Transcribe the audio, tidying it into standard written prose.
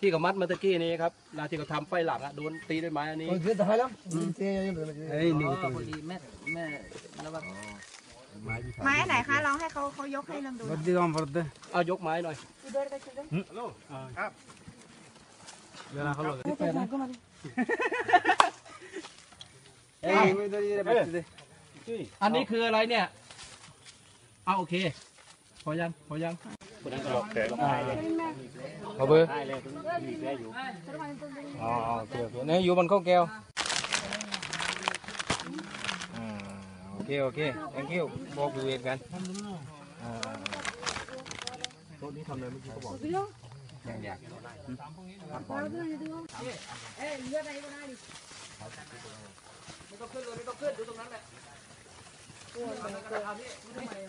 ที่เขามัดมาตะกี้นี้ครับที่เขาทำไฟหลักโดนตีด้วยไม้อันนี้ไอ้นี่ตัวดีแม่แล้วว่าไม้ไหนคะลองให้เขายกให้ลองดูเอายกไม้หน่อยเวลาเขาหลดอันนี้คืออะไรเนี่ยโอเคพอยังเอาเบอร์โอเคนี่อยู่บนข้าวแก้วโอเค thank you บอกดูเองกันโต๊ะนี้ทำอะไรเมื่อกี้เขาบอกอยากไม่ต้องขึ้นดูตรงนั้นแหละ